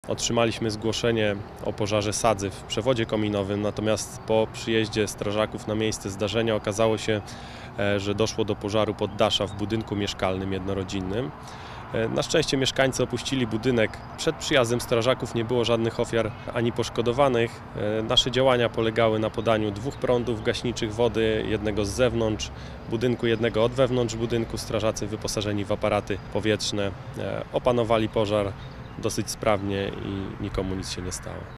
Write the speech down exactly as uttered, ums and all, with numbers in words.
Otrzymaliśmy zgłoszenie o pożarze sadzy w przewodzie kominowym, natomiast po przyjeździe strażaków na miejsce zdarzenia okazało się, że doszło do pożaru poddasza w budynku mieszkalnym jednorodzinnym. Na szczęście mieszkańcy opuścili budynek. Przed przyjazdem strażaków nie było żadnych ofiar ani poszkodowanych. Nasze działania polegały na podaniu dwóch prądów gaśniczych wody, jednego z zewnątrz budynku, jednego od wewnątrz budynku. Strażacy wyposażeni w aparaty powietrzne opanowali pożar dosyć sprawnie i nikomu nic się nie stało.